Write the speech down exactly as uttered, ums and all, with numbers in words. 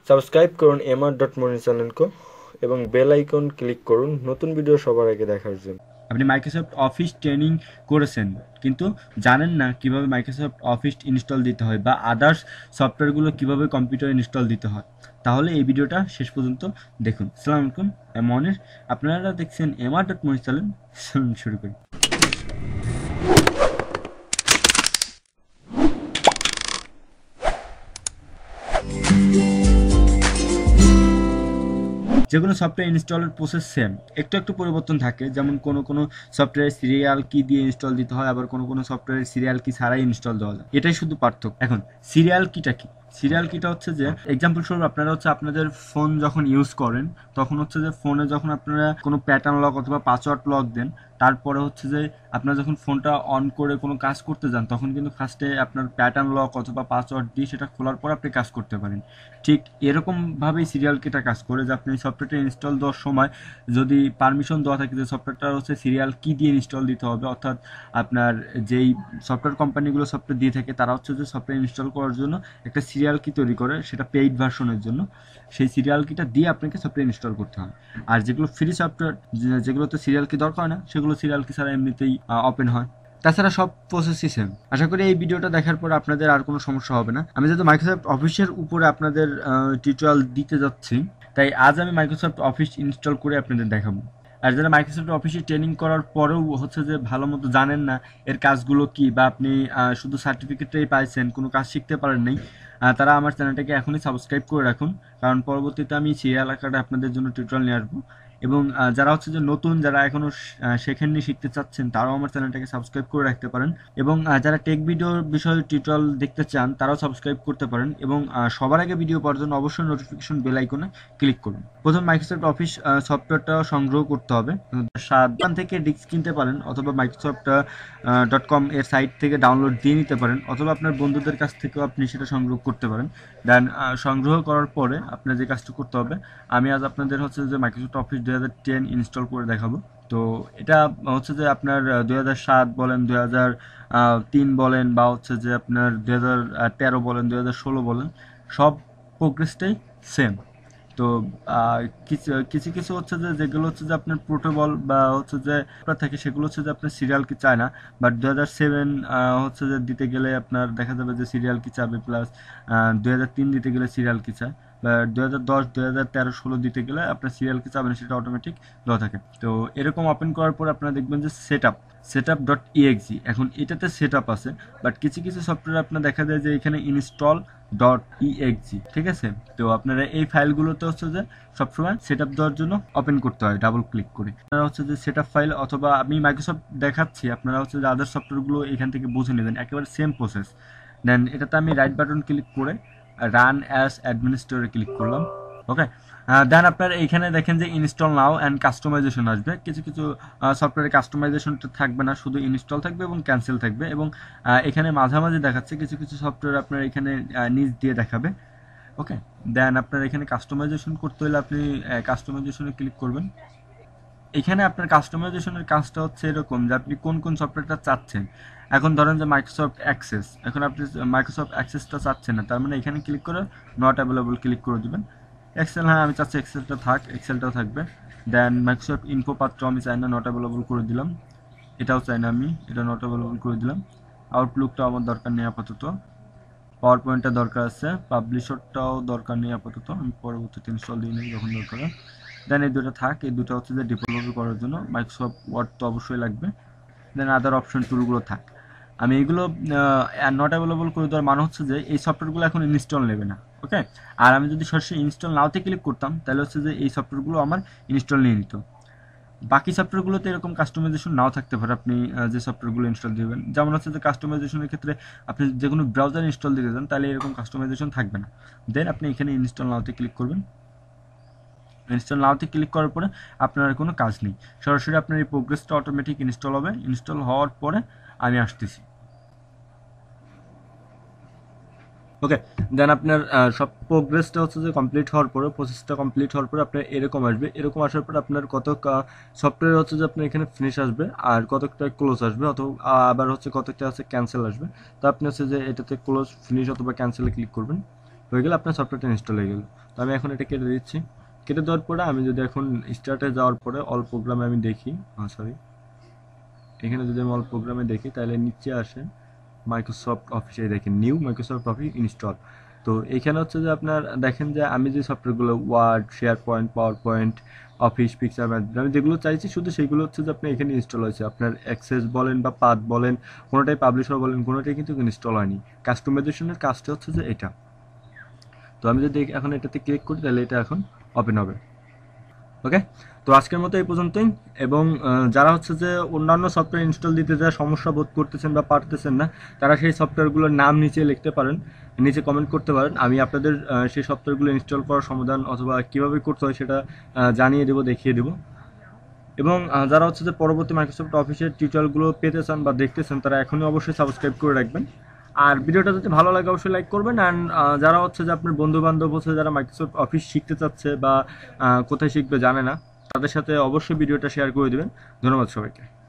Subscribe করুন MR dot মনির চ্যানেলকে এবং বেল আইকন ক্লিক করুন নতুন ভিডিও সবার আগে দেখার জন্য। আপনি মাইক্রোসফট অফিস ট্রেনিং করেছেন কিন্তু জানেন না কিভাবে মাইক্রোসফট অফিস ইনস্টল দিতে হয় বা আদার্স সফটওয়্যারগুলো কিভাবে কম্পিউটারে ইনস্টল দিতে হয়, তাহলে এই ভিডিওটা শেষ পর্যন্ত দেখুন। আসসালামু আলাইকুম, আমি মনির, আপনারা দেখছেন এমআর ডট মনির চ্যানেল। শুরু করি। যেগুলো সফটওয়্যার ইনস্টলের প্রসেস সেম, একটু একটু পরিবর্তন থাকে। যেমন কোনো কোনো সফটওয়্যার সিরিয়াল কি দিয়ে ইনস্টল দিতে হয়, আবার কোনো কোনো সফটওয়্যার সিরিয়াল কি ছাড়াই ইনস্টল দেওয়া যায়, এটাই শুধু পার্থক্য। এখন সিরিয়াল কিটা কি? সিরিয়াল কিটা হচ্ছে যে এক্সাম্পল স্বরূপ আপনারা হচ্ছে আপনাদের ফোন যখন ইউজ করেন তখন হচ্ছে যে ফোনে যখন আপনারা কোনো প্যাটার্ন লক অথবা পাসওয়ার্ড লক দেন, তারপরে হচ্ছে যে আপনারা যখন ফোনটা অন করে কোনো কাজ করতে যান তখন কিন্তু ফার্স্টে আপনার প্যাটার্ন লক অথবা পাসওয়ার্ড দিয়ে সেটা খোলার পর আপনি কাজ করতে পারেন। ঠিক এরকমভাবেই সিরিয়াল কিটা কাজ করে, যে আপনি সফটওয়্যারটা ইনস্টল দেওয়ার সময় যদি পারমিশন দেওয়া থাকে যে সফটওয়্যারটা হচ্ছে সিরিয়াল কি দিয়ে ইনস্টল দিতে হবে, অর্থাৎ আপনার যেই সফটওয়্যার কোম্পানিগুলো সফটওয়্যার দিয়ে থাকে তারা হচ্ছে যে সফটওয়্যার ইনস্টল করার জন্য একটা সিরিয়াল কি তৈরি করে, সেটা পেইড ভার্সনের জন্য। সেই সিরিয়াল কিটা দিয়ে আপনাকে সফটওয়্যার ইনস্টল করতে হয়। আর যেগুলো ফ্রি সফটওয়্যার, যেগুলোতে সিরিয়াল কি দরকার হয় না, সেগুলো সিরিয়াল কি ছাড়া এমনিতেই ওপেন হয়। তাছাড়া সব প্রসেসই সেম। আশা করি এই ভিডিওটা দেখার পর আপনাদের আর কোনো সমস্যা হবে না। আমি যেহেতু মাইক্রোসফট অফিসের উপরে আপনাদের টিউটোরিয়াল দিতে যাচ্ছি, তাই আজ আমি মাইক্রোসফট অফিস ইনস্টল করে আপনাদের দেখাবো। আর যারা মাইক্রোসফট অফিসে ট্রেনিং করার পরেও হচ্ছে যে ভালো মতো জানেন না এর কাজগুলো কি, বা আপনি শুধু সার্টিফিকেটটাই পাইছেন, কোনো কাজ শিখতে পারেন নাই, তারা আমার চ্যানেলটাকে এখনই সাবস্ক্রাইব করে রাখুন, কারণ পরবর্তীতে আমি সিরিয়াল আকারে আপনাদের জন্য টিউটোরিয়াল নিয়ে আসবো। এবং যারা হচ্ছে যে নতুন, যারা এখনও শেখেননি, শিখতে চাচ্ছেন, তারাও আমার চ্যানেলটাকে সাবস্ক্রাইব করে রাখতে পারেন। এবং যারা টেক ভিডিওর বিষয়ে টিউটোরিয়াল দেখতে চান তারাও সাবস্ক্রাইব করতে পারেন। এবং সবার আগে ভিডিও পাওয়ার জন্য অবশ্যই নোটিফিকেশন বেল আইকনে ক্লিক করুন। প্রথম মাইক্রোসফট অফিস সফটওয়্যারটা সংগ্রহ করতে হবে। সাবধান থেকে ডিস্ক কিনতে পারেন, অথবা মাইক্রোসফট ডট কম এর সাইট থেকে ডাউনলোড দিয়ে নিতে পারেন, অথবা আপনার বন্ধুদের কাছ থেকেও আপনি সেটা সংগ্রহ করতে পারেন। দেন সংগ্রহ করার পরে আপনার যে কাজটা করতে হবে, আমি আজ আপনাদের হচ্ছে যে মাইক্রোসফট অফিস দুই হাজার টেন ইনস্টল করে দেখাবো। তো এটা হচ্ছে যে আপনার দুই হাজার সাত বলেন, দুই হাজার তিন বলেন, বা হচ্ছে যে আপনার দুই হাজার তেরো বলেন, দুই হাজার ষোলো বলেন, সব প্রোগ্রেসটাই সেম। তো কিছু কিছু কিছু হচ্ছে যে যেগুলো হচ্ছে যে আপনার প্রোটোকল বা হচ্ছে যে থাকে, সেগুলো হচ্ছে যে আপনার সিরিয়াল কি চায় না। বাট দুই হাজার সেভেন হচ্ছে যে দিতে গেলে আপনার দেখা যাবে যে সিরিয়াল কি চাবে, প্লাস দুই হাজার তিন দিতে গেলে সিরিয়াল কি চায়, বা দুই হাজার দশ দুই হাজার তেরো ষোলো দিতে গেলে আপনার সিরিয়াল কি চাবেন সেটা অটোমেটিক দেওয়া থাকে। তো এরকম ওপেন করার পর আপনারা দেখবেন যে set up set up dot exe, এখন এটাতে সেট আপ আছে, বাট কিছু কিছু সফটওয়্যার আপনার দেখা যায় যে এখানে ইনস্টল ডট ইএক্সি, ঠিক আছে। তো আপনারা এই ফাইলগুলোতে হচ্ছে যে সবসময় সেট আপ দেওয়ার জন্য ওপেন করতে হয় ডাবল ক্লিক করে। আপনারা হচ্ছে যে সেট আপ ফাইল, অথবা আমি মাইক্রোসফট দেখাচ্ছি, আপনারা হচ্ছে যে আদার সফটওয়্যারগুলো এখান থেকে বুঝে নেবেন, একেবারে সেম প্রসেস। দেন এটাতে আমি রাইট বাটন ক্লিক করে রান অ্যাজ অ্যাডমিনিস্ট্রেটরে ক্লিক করলাম। ওকে, দেন আপনার এইখানে দেখেন যে ইনস্টল নাও অ্যান্ড কাস্টমাইজেশন আসবে। কিছু কিছু সফটওয়্যারে কাস্টমাইজেশনটা থাকবে না, শুধু ইনস্টল থাকবে এবং ক্যান্সেল থাকবে। এবং এখানে মাঝামাঝি দেখাচ্ছে, কিছু কিছু সফটওয়্যার আপনার এখানে নিচ দিয়ে দেখাবে। ওকে, দেন আপনার এখানে কাস্টমাইজেশন করতে হলে আপনি কাস্টমাইজেশনে ক্লিক করবেন। এখানে আপনার কাস্টমাইজেশনের কাজটা হচ্ছে এরকম যে আপনি কোন কোন সফটওয়্যারটা চাচ্ছেন। এখন ধরেন যে মাইক্রোসফট অ্যাক্সেস, এখন আপনি মাইক্রোসফট অ্যাক্সেসটা চাচ্ছেন না, তার মানে এখানে ক্লিক করে নট অ্যাভেলেবল ক্লিক করে দেবেন। এক্সেল, হ্যাঁ আমি চাচ্ছি এক্সেলটা থাক, এক্সেলটাও থাকবে। দেন মাইক্রোসফট ইনফো পাত্র আমি চাই না, নট অ্যাভেলেবল করে দিলাম। এটাও চাই না আমি, এটা নট অ্যাভেলেবল করে দিলাম। আউটলুকটা আমার দরকার নেই আপাতত। পাওয়ার পয়েন্টটা দরকার আছে, পাবলিশারটাও দরকার নেই আপাতত, আমি পরবর্তীতে ইনস্টল দিয়ে নিই যখন দরকার হয়। দেন এই দুটো থাক, এই দুটো হচ্ছে যে ডিপ্লয় করার জন্য। মাইক্রোসফট ওয়ার্ড তো অবশ্যই লাগবে। দেন আদার অপশন টুলগুলো থাক। আমি এগুলো নট অ্যাভেলেবল করে দেওয়ার মানে হচ্ছে যে এই সফটওয়্যারগুলো এখন ইনস্টল নেবে না। ওকে, আর আমি যদি সরাসরি ইনস্টল নাওতে ক্লিক করতাম তাহলে হচ্ছে যে এই সফটওয়্যারগুলো আমার ইনস্টল নিয়ে নিত। বাকি সফটওয়্যারগুলোতে এরকম কাস্টমাইজেশন নাও থাকতে পারে, আপনি যে সফটওয়্যারগুলো ইনস্টল দেবেন। যেমন হচ্ছে যে কাস্টমাইজেশনের ক্ষেত্রে আপনি যে কোনো ব্রাউজার ইনস্টল দিতে চান তাহলে এরকম কাস্টমাইজেশন থাকবে না। দেন আপনি এখানে ইনস্টল নাওতে ক্লিক করবেন। ইনস্টল নাওতে ক্লিক করার পরে আপনার কোনো কাজ নেই, সরাসরি আপনার এই প্রোগ্রেসটা অটোমেটিক ইনস্টল হবে। ইনস্টল হওয়ার পরে আমি আসতেছি। ওকে, দেন আপনার সব প্রোগ্রেসটা হচ্ছে যে কমপ্লিট হওয়ার পরে, প্রসেসটা কমপ্লিট হওয়ার পরে আপনার এরকম আসবে। এরকম আসার পরে আপনার কত সফটওয়্যার হচ্ছে যে আপনার এখানে ফিনিশ আসবে, আর কতটা ক্লোজ আসবে, অথবা আবার হচ্ছে কতটা আছে ক্যান্সেল আসবে। তো আপনি হচ্ছে যে এটাতে ক্লোজ, ফিনিশ অথবা ক্যান্সেলে ক্লিক করবেন। হয়ে গেলে আপনার সফটওয়্যারটা ইনস্টল হয়ে গেল। তো আমি এখন এটা কেটে দিচ্ছি। কেটে দেওয়ার পরে আমি যদি এখন স্টার্টে যাওয়ার পরে অল প্রোগ্রামে আমি দেখি, সরি এখানে যদি আমি অল প্রোগ্রামে দেখি তাহলে নিচে আসেন মাইক্রোসফট অফিসে দেখেন নিউ মাইক্রোসফট অফিস ইনস্টল। তো এখানে হচ্ছে যে আপনার দেখেন যে আমি যে সফটওয়্যারগুলো word, share point, power point, office, picture management আমি যেগুলো চাইছি শুধু সেইগুলো হচ্ছে যে আপনার এখানে ইনস্টল হয়েছে। আপনার অ্যাক্সেস বলেন বা পাথ বলেন, কোনোটাই পাবলিশার বলেন, কোনোটাই কিন্তু ইনস্টল হয়নি। কাস্টমাইজেশনের কাজটা হচ্ছে যে এটা। তো আমি যদি এখন এটাতে ক্লিক করি তাহলে এটা এখন ওপেন হবে। ওকে, তো আজকের মতো এই পর্যন্তই। এবং যারা হচ্ছে যে অন্যান্য সফটওয়্যার ইনস্টল দিতে যা সমস্যা বোধ করতেছেন বা পারতেছেন না, তারা সেই সফটওয়্যারগুলোর নাম নিচে লিখতে পারেন, নিচে কমেন্ট করতে পারেন। আমি আপনাদের সেই সফটওয়্যারগুলো ইনস্টল করার সমাধান অথবা কীভাবে করতে হয় সেটা জানিয়ে দেবো, দেখিয়ে দেবো। এবং যারা হচ্ছে যে পরবর্তী মাইক্রোসফট অফিসের টিউটোরিয়ালগুলো পেতে চান বা দেখতেছেন, তারা এখনই অবশ্যই সাবস্ক্রাইব করে রাখবেন। আর ভিডিওটা যদি ভালো লাগে অবশ্যই লাইক করবেন। অ্যান্ড যারা হচ্ছে যে আপনার বন্ধু বান্ধব হচ্ছে যারা মাইক্রোসফট অফিস শিখতে চাচ্ছে বা কোথায় শিখবে জানে না, তাদের সাথে অবশ্যই ভিডিওটা শেয়ার করে দেবেন। ধন্যবাদ সবাইকে।